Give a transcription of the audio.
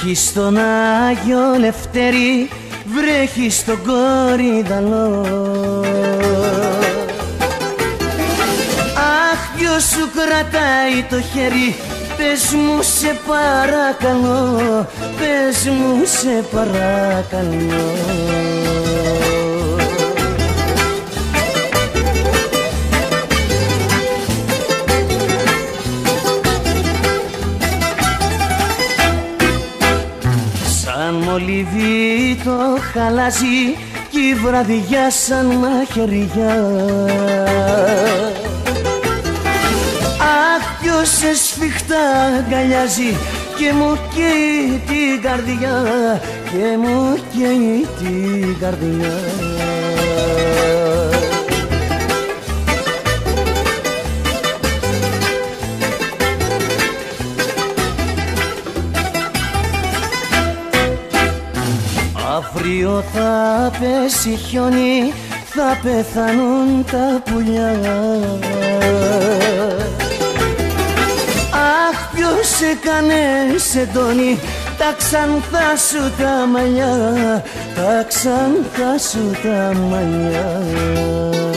Βρέχει στον Άγιο Λευτέρη, βρέχει στον Κορυδαλό. Αχ, ποιος σου κρατάει το χέρι, πες μου σε παρακαλώ, πες μου σε παρακαλώ. Σαν μολύβι το χαλάζι κι η βραδιά σαν μαχαιριά. Αχ, ποιος σε σφιχτά αγκαλιάζει και μου καίει την καρδιά, και μου καίει την καρδιά. Αύριο θα πέσει χιόνι, θα πεθάνουν τα πουλιά. Αχ, ποιος έκανε σεντόνι τα ξανθά σου τα μαλλιά, τα ξανθά σου τα μαλλιά.